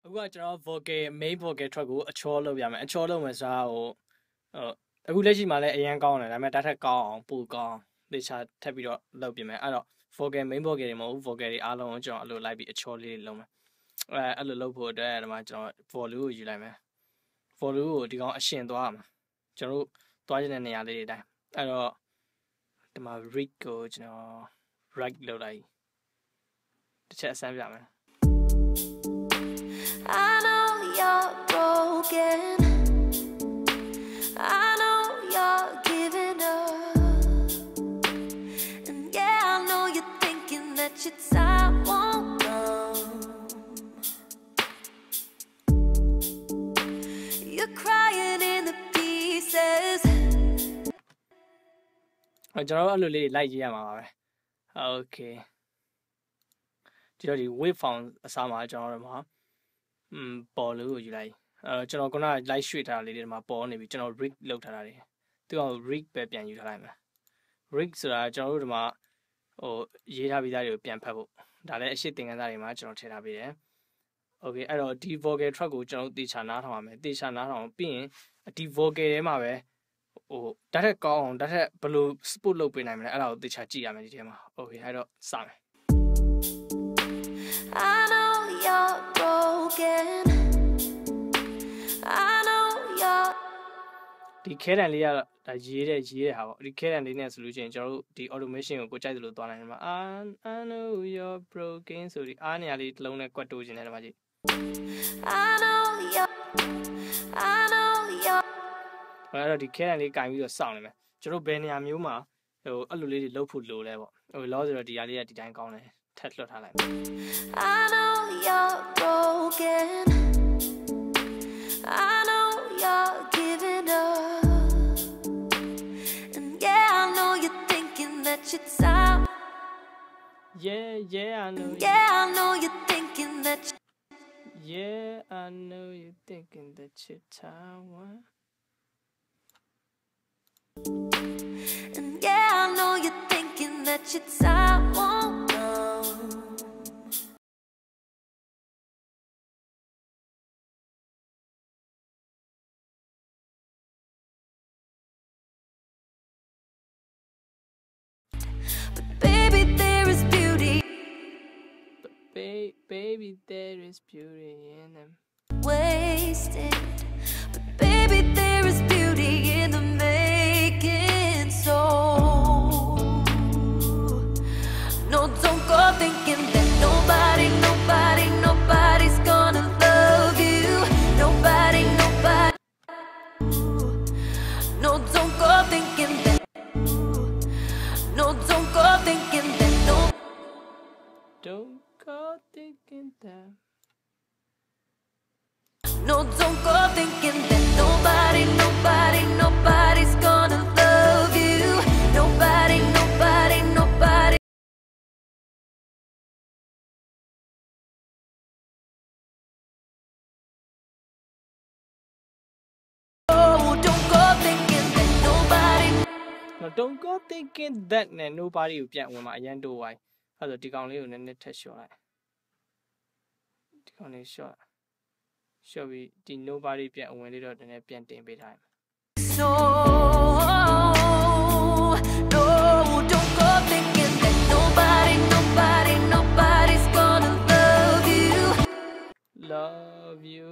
အခုကကျွန်တော် vocal main vocal track ကိုအချောလုပ်ရမယ်အချောလုပ်မယ်ဆိုတာကိုအခုလက်ရှိမှာလည်းအရင်ကောင်းတယ်ဒါပေမဲ့တစ်ထက်ကောင်းအောင်ပိုကောင်းသေချာထပ်ပြီးတော့လုပ်ပြင်မယ်အဲ့တော့ vocal main vocal တွေမဟုတ်ဘူး vocal တွေအားလုံးကိုကျွန်တော်အဲ့လိုလိုက်ပြီးအချောလေးလုပ်မယ်အဲ့လိုလုပ်ဖို့အတွက်ဒီမှာကျွန်တော် volume ကိုယူလိုက်မယ် volume ကိုဒီကောင်အရှင်သွားရမှာကျွန်တော်တို့သွားချင်တဲ့နေရာလေးတွေတိုင်းအဲ့တော့ဒီမှာ rig ကိုကျွန်တော် right လုပ်လိုက်တစ်ချက်အစမ်းပြမယ် I know you're broken. I know you're giving up. And yeah, I know you're thinking that your time won't come. You're crying in the pieces. ကျွန်တော်အဲ့လိုလေးလိုက်ကြည့်ရမှာပါပဲ Okay ဒီတော့ဒီ wave form အစားမှာကျွန်တော်တို့မှာပေါ်လို့ကိုယူလိုက်ကျွန်တော်ခုနက light ရွှေ့ထားတာလေးတွေမှာပေါ်နေပြီကျွန်တော် rig လောက်ထားတာတွေသူက rig ပဲပြန်ယူထားလိုက်မယ် rig ဆိုတာကျွန်တော်တို့ဒီမှာရေးထားပြီးသားတွေကိုပြန်ဖတ်ဖို့ဒါလည်းအရှိသင်ခန်းစာတွေမှာကျွန်တော်ထည့်ထားပေးတယ် Okay အဲ့တော့ဒီ vocal track ကိုကျွန်တော်တို့တေချာနားထောင်ရမယ်တေချာနားထောင်ပြီးရင်ဒီ vocal ထဲမှာပဲဓာတ်ထက်ကောင်းအောင်ဓာတ်ထက်ဘယ်လို spot လုပ်ပေးနိုင်မလဲအဲ့ဒါကိုတေချာကြည့်ရမယ်ဒီထဲမှာ Okay အဲ့တော့စမယ် I know you're broken. I know you're ဒီခဲတန်လေးကတော့ဒါရေးတဲ့ဟာပေါ့ဒီခဲတန်လေးနဲ့ဆိုလို့ရှိရင်ကျွန်တော်တို့ဒီ automation ကိုကြိုက်သလိုသွားနိုင်တယ်မှာ I know you're broken ဆိုဒီအားနေရာလေးတစ်လုံးနဲ့ကွက်တိုးခြင်းနဲ့ဒီမှာကြည့် I know you're အဲ့တော့ဒီခဲတန်လေးကင်ပြီးတော့စောင့်နေမယ်ကျွန်တော်ဘယ်နေရာမျိုးမှာအဲ့လိုလေးတွေလုပ်ဖို့လိုလဲပေါ့လောဆိုတော့ဒီဟာလေးကဒီတိုင်းကောင်းတယ်ထက်လွှတ်ထားလိုက် I know you're broken. I know you're giving up. And yeah, I know you're thinking that your time. Yeah I know Yeah, I know you're thinking that Yeah I know you're thinking that your time And yeah, I know you're thinking that your time won't come. But baby, there is beauty. But baby there is beauty in them Wasted. But baby, there is beauty in the making. So no, don't go thinking that nobody's gonna love you. Nobody. No, don't go thinking that. No, don't go thinking that. No. Don't go thinking that No, don't go thinking that nobody's gonna love you. Nobody. Oh, don't go thinking that nobody. No don't go thinking that နဲ့ nobody ကိုပြန်ဝင်မှာအရန်တိုးဝိုင်းအဲ့ဆိုဒီကောင်လေးကိုနည်းနည်းထက်လျှော့လိုက်ဒီကောင်လေးလျှော့ပြီးဒီ nobody ပြန်ဝင်လေးတော့နည်းနည်းပြန်တင်ပေးထားရမယ် So no, don't go thinking that nobody's gonna love you. Love you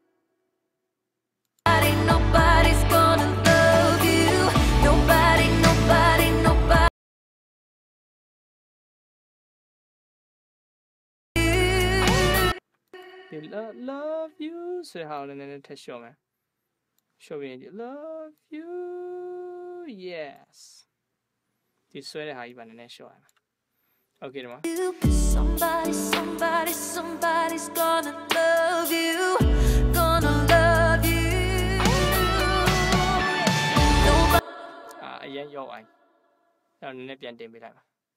Nobody's gonna love you. Nobody. Love you ဆိုဟာလည်းနည်းနည်းထက်လျှော့မယ်လျှော့ပြီးရင် love you yes ဒီဆွဲတဲ့ဟာကြီးပါနည်းနည်းလျှော့ရမယ် Okay ဒီမှာ Somebody's gonna love you. Gonna love you. Nobody. အရင်ရောက်အိုင်အဲ့တော့နည်းနည်းပြန်တင်ပေးလိုက်ပါ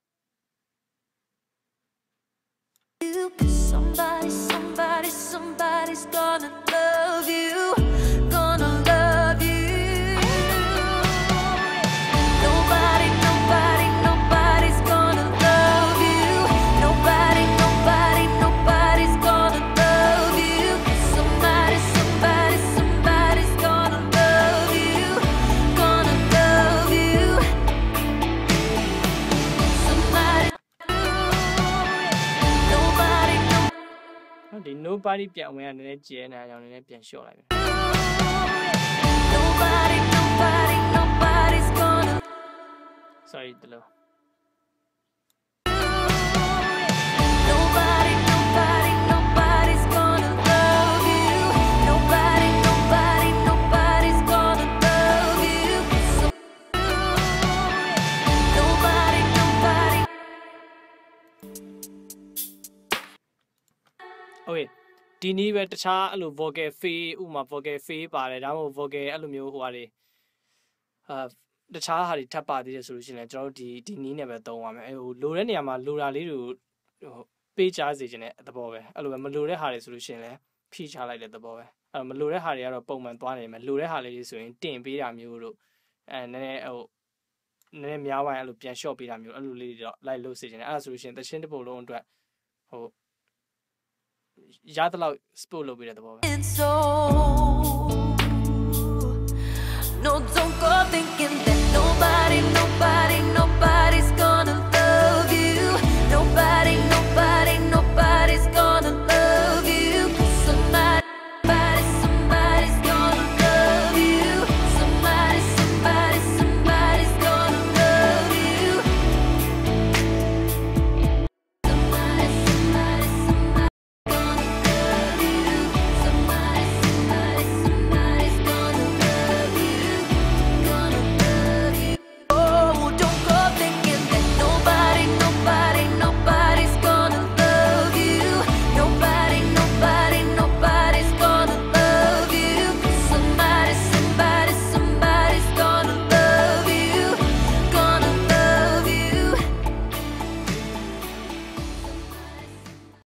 Somebody's gonna love you. Gonna love you. Nobody's gonna love you. Nobody's gonna love you. nobody ပြန်ဝင်ရနည်းနည်းကျဲနေအောင်နည်းနည်းပြန်လျှော့လိုက်မယ် nobody's gonna sorry တလို့ nobody's gonna love you. Nobody's gonna love you. So nobody. okay ဒီနည်းပဲတခြားအဲ့လို vocal fade ဥမာ vocal fade ပါတယ်ဒါမှမဟုတ် vocal အဲ့လိုမျိုးဟိုဟာတွေတခြားဟာတွေထပ်ပါသေးတယ်ဆိုလို့ရှိရင်ကျွန်တော်တို့ဒီနည်းနဲ့ပဲသုံးရမယ်ဟိုလိုတဲ့နေရာမှာလိုတာလေးတွေကိုဟိုပေးချစေခြင်းတဲ့သဘောပဲအဲ့လိုပဲမလိုတဲ့ဟာတွေဆိုလို့ရှိရင်လည်းဖြည့်ချလိုက်တဲ့သဘောပဲအဲ့မလိုတဲ့ဟာတွေကတော့ပုံမှန်သွားနေမယ်လိုတဲ့ဟာလေးတွေဆိုရင်တင်ပေးတာမျိုးတို့နည်းနည်းဟိုနည်းနည်းများပိုင်းအဲ့လိုပြန်လျှော့ပေးတာမျိုးအဲ့လိုလေးတွေတော့လိုက်လို့စေခြင်းတဲ့အဲ့ဒါဆိုလို့ရှိရင်သချင်းတစ်ပုတ်လုံးအတွက်ဟိုရတဲ့လောက် sport လုပ်ပေးတဲ့သဘောပဲ So